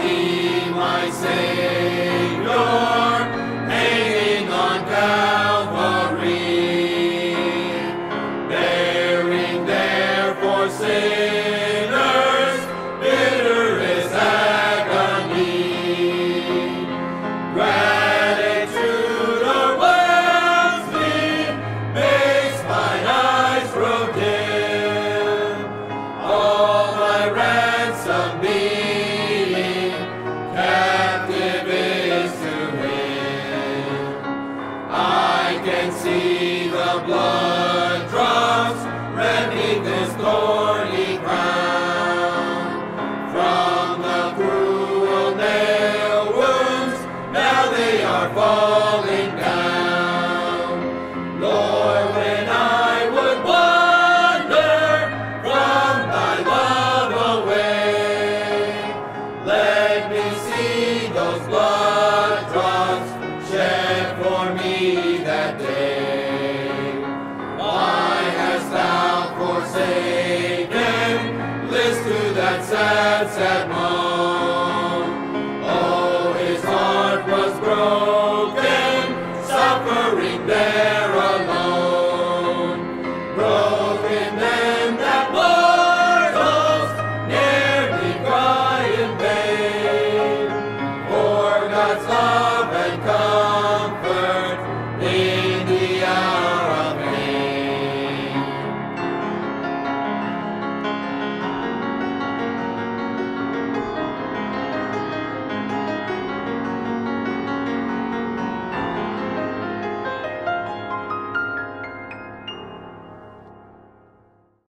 me, my Saviour, hanging on Calvary, bearing there for sinners bitterest agony. Gratitude overwhelms me, makes mine eyes grow dim. All my ransom being captive is to Him. I can see the blood drops red beneath His thorny crown. From the cruel nail wounds, now they are falling down. Lord, when I would wander from Thy love away, let me see those blood drops shed for me that day. Why hast Thou forsaken? List to that sad, sad moan. Oh, His heart was broken, suffering there alone. Broken then that mortals nearly cry in vain. For God's love